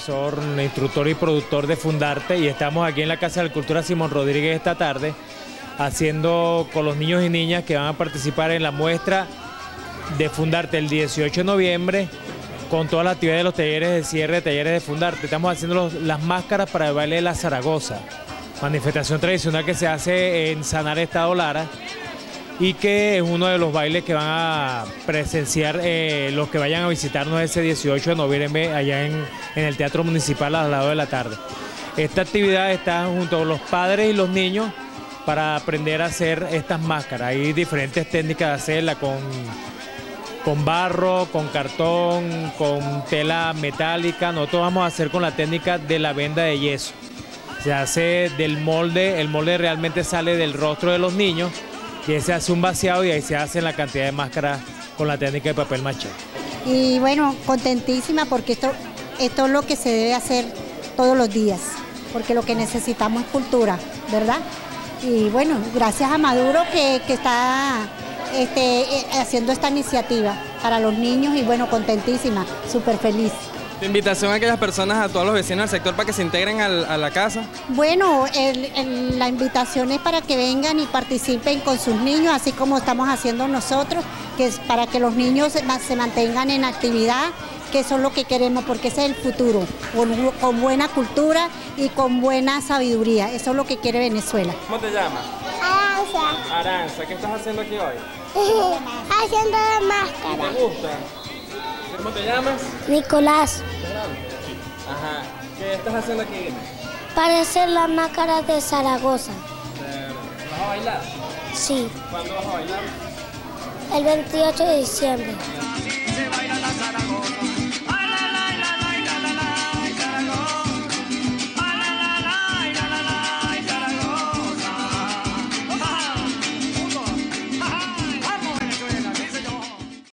profesor, instructor y productor de Fundarte, y estamos aquí en la Casa de la Cultura Simón Rodríguez esta tarde haciendo con los niños y niñas que van a participar en la muestra de Fundarte el 18 de noviembre con todas las actividades de los talleres de cierre de talleres de Fundarte. Estamos haciendo las máscaras para el baile de la Zaragoza, manifestación tradicional que se hace en Sanar, Estado Lara, y que es uno de los bailes que van a presenciar los que vayan a visitarnos ese 18 de noviembre allá en el Teatro Municipal a las 2 de la tarde. Esta actividad está junto con los padres y los niños para aprender a hacer estas máscaras. Hay diferentes técnicas de hacerla con barro, con cartón, con tela metálica. Nosotros vamos a hacer con la técnica de la venda de yeso. Se hace del molde, el molde realmente sale del rostro de los niños, y se hace un vaciado y ahí se hace la cantidad de máscaras con la técnica de papel maché. Y bueno, contentísima porque esto es lo que se debe hacer todos los días, porque lo que necesitamos es cultura, ¿verdad? Y bueno, gracias a Maduro que está haciendo esta iniciativa para los niños, y bueno, contentísima, súper feliz. ¿Tu invitación a aquellas personas, a todos los vecinos del sector, para que se integren a la casa? Bueno, la invitación es para que vengan y participen con sus niños, así como estamos haciendo nosotros, que es para que los niños se mantengan en actividad, que eso es lo que queremos, porque ese es el futuro, con buena cultura y con buena sabiduría. Eso es lo que quiere Venezuela. ¿Cómo te llamas? Aranza. Aranza, ¿qué estás haciendo aquí hoy? Haciendo la máscara. ¿Te gusta? ¿Cómo te llamas? Nicolás. Ajá. ¿Qué estás haciendo aquí? Para hacer la máscara de Zaragoza. ¿Vas a bailar? Sí. ¿Cuándo vas a bailar? El 28 de diciembre. Se baila la Zaragoza.